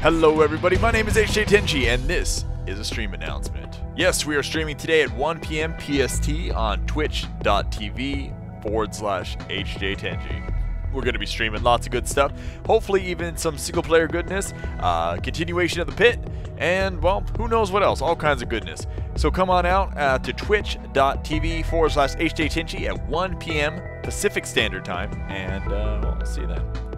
Hello everybody, my name is HJ Tenchi and this is a stream announcement. Yes, we are streaming today at 1 p.m. PST on twitch.tv/HJ Tenchi. We're going to be streaming lots of good stuff, hopefully even some single player goodness, continuation of the pit, and well, who knows what else, all kinds of goodness. So come on out to twitch.tv/HJ Tenchi at 1 p.m. Pacific Standard Time, and well, I'll see you then.